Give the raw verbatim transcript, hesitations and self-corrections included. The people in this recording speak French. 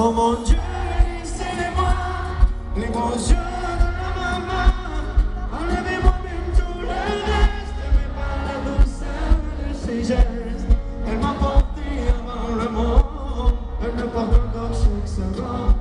Oh mon Dieu, laissez-moi les gros yeux de la maman. Enlevez-moi même tout le reste, mais pas la douceur de ses gestes. Elle m'a porté avant le monde, elle me porte encore chaque seconde.